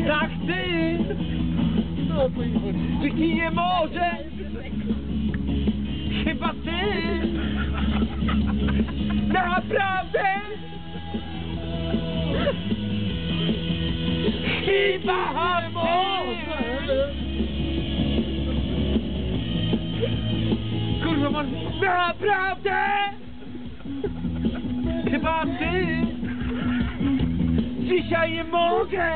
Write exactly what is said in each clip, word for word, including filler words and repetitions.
Tak ty! No to i chodzi. Ty nie może! Chyba ty! Naprawdę! Chyba ty! Kurwa, masz... Naprawdę! Chyba ty! Dzisiaj nie mogę!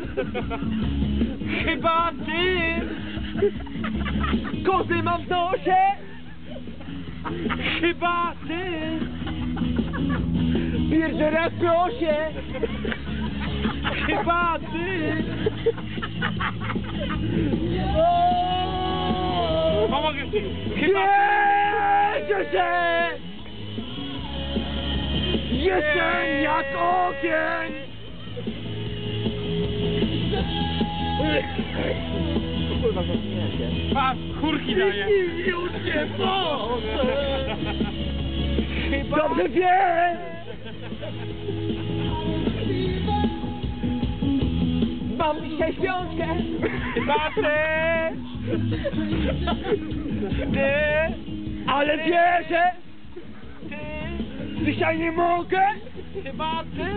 Chyba ty! Kozy mam w nosie! Chyba ty! Pierdzielę w prosie! Chyba ty! Pomogę ci! Chyba Jedzie się! Jestem jak ogień! Kurwa, zasunięcie. Patrz, chórki daje! Już nie mogę! Chyba... Dobrze wiem! Mam dzisiaj świątkę! Chyba ty! Ty! Ale wierzę! Ty! Dzisiaj nie mogę! Chyba ty!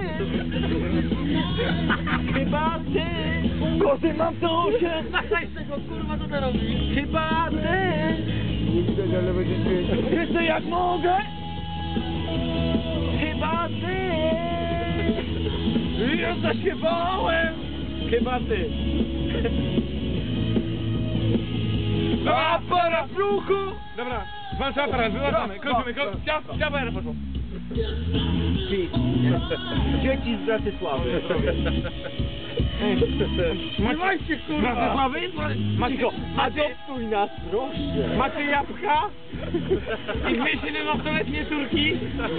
Chyba ty! Kozy mam w nosie! Zaczaj z tego, kurwa, co ty robisz? Chyba ty! Nie widać, ale będzie świecił. Wiesz jak mogę? Chyba ty! Ja zaśpiewałem! Chyba ty! Aparat w ruchu! Dobra, włączę aparat, wyłączamy, kończymy, ko... Cia, cia, B R poszło. Dzieci z Bratysławy. Trzymajcie, kurwa! Bratysławy? Macie, macie, Adoptuj nas, proszę! macie jabłka? I dwie siedemnastoletnie córki?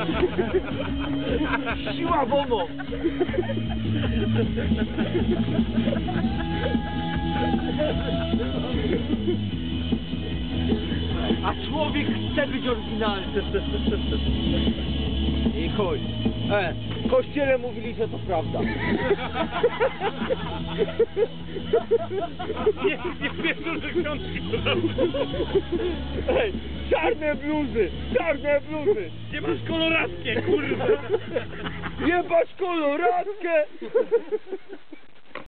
Siła wono! A człowiek chce być oryginalny. I chodź. E, w kościele mówili, że to prawda. Nie, nie wierzę, że książki to Ej, czarne bluzy, czarne bluzy. Nie masz koloratkie, kurwa! Jebać koloratkę.